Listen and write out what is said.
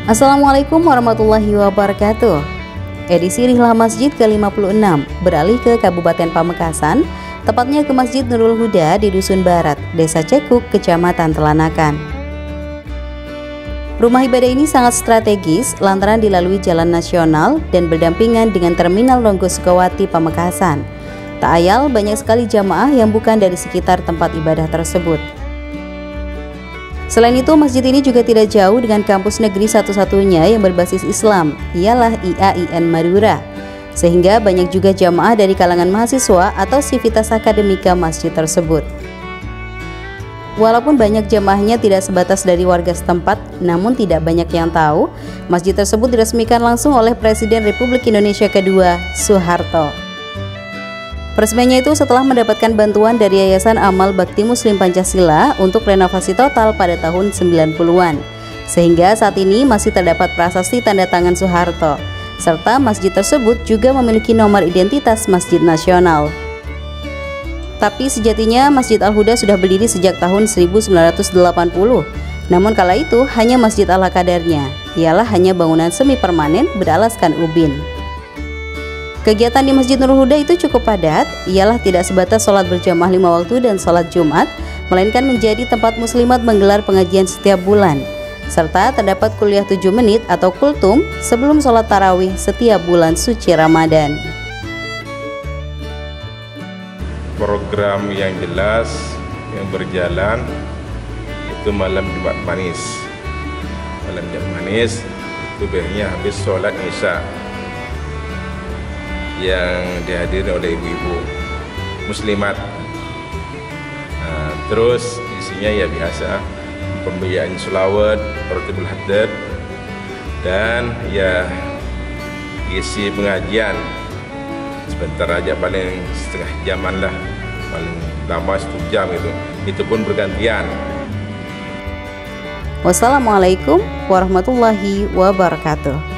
Assalamualaikum warahmatullahi wabarakatuh. Edisi Rihlah Masjid ke-56 beralih ke Kabupaten Pamekasan, tepatnya ke Masjid Nurul Huda di Dusun Barat, Desa Cekuk, Kecamatan Telanakan. Rumah ibadah ini sangat strategis lantaran dilalui jalan nasional dan berdampingan dengan Terminal Ronggo Sukawati Pamekasan. Tak ayal banyak sekali jamaah yang bukan dari sekitar tempat ibadah tersebut. Selain itu, masjid ini juga tidak jauh dengan kampus negeri satu-satunya yang berbasis Islam, ialah IAIN Madura. Sehingga banyak juga jamaah dari kalangan mahasiswa atau sivitas akademika masjid tersebut. Walaupun banyak jamaahnya tidak sebatas dari warga setempat, namun tidak banyak yang tahu, masjid tersebut diresmikan langsung oleh Presiden Republik Indonesia kedua, Soeharto. Peresmiannya itu setelah mendapatkan bantuan dari Yayasan Amal Bakti Muslim Pancasila untuk renovasi total pada tahun 90-an. Sehingga saat ini masih terdapat prasasti tanda tangan Soeharto, serta masjid tersebut juga memiliki nomor identitas Masjid Nasional. Tapi sejatinya Masjid Al-Huda sudah berdiri sejak tahun 1980. Namun kala itu hanya masjid ala kadarnya, ialah hanya bangunan semi permanen beralaskan ubin. Kegiatan di Masjid Nurul Huda itu cukup padat, ialah tidak sebatas sholat berjamaah 5 waktu dan sholat Jumat, melainkan menjadi tempat muslimat menggelar pengajian setiap bulan, serta terdapat kuliah 7 menit atau kultum sebelum sholat tarawih setiap bulan suci Ramadan. Program yang jelas yang berjalan itu malam Jumat Manis. Malam Jumat Manis itu biasanya habis sholat Isya yang dihadiri oleh ibu-ibu muslimat. Terus isinya ya biasa, pemberian selawat, rotibul haddad, dan ya isi pengajian sebentar aja, paling setengah jaman lah, paling lama 1 jam itu pun bergantian. Wassalamualaikum warahmatullahi wabarakatuh.